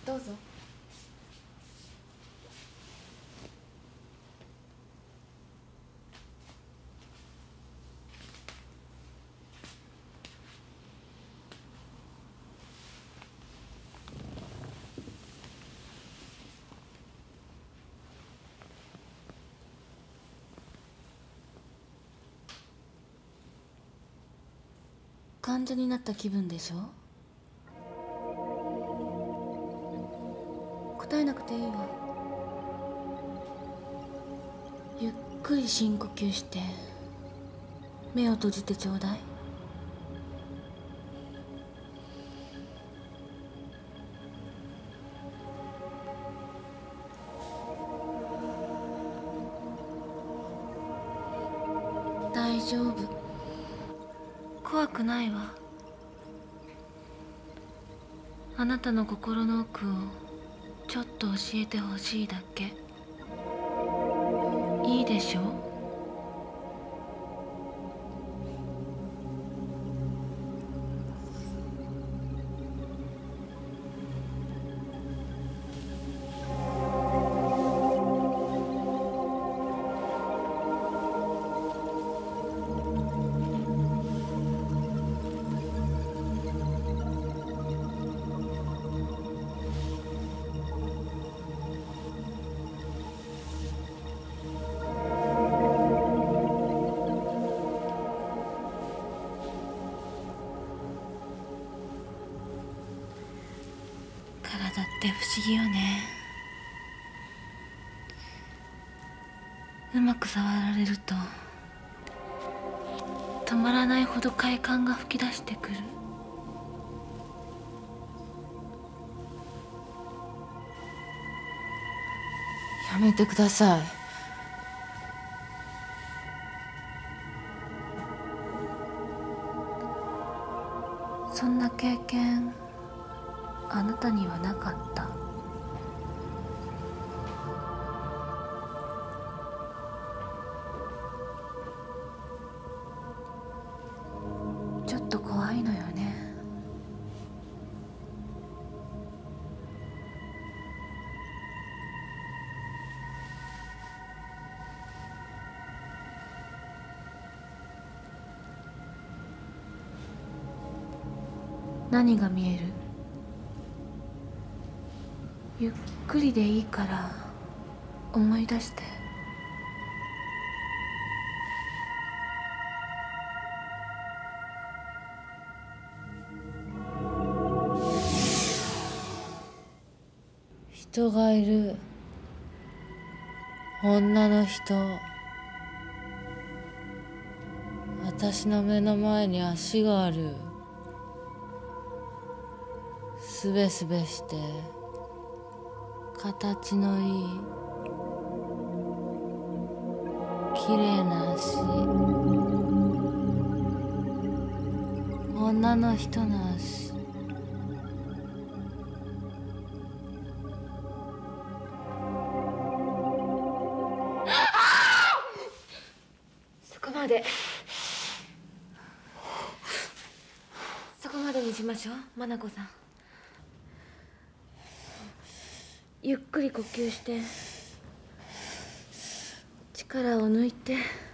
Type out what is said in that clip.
どうぞ。患者になった気分でしょ。答えなくていいわ。ゆっくり深呼吸して目を閉じてちょうだい。大丈夫、怖くないわ。あなたの心の奥をちょっと教えてほしいだけ。いいでしょ。体って不思議よね。うまく触られると止まらないほど快感が噴き出してくる。 やめてください。 そんな経験あなたにはなかった。ちょっと怖いのよね。何が見える？ゆっくりでいいから思い出して。 人がいる。女の人。私の目の前に足がある。すべすべして形のいい綺麗な足。女の人の足。 そこまで。そこまでにしましょう、真奈子さん。ゆっくり呼吸して力を抜いて。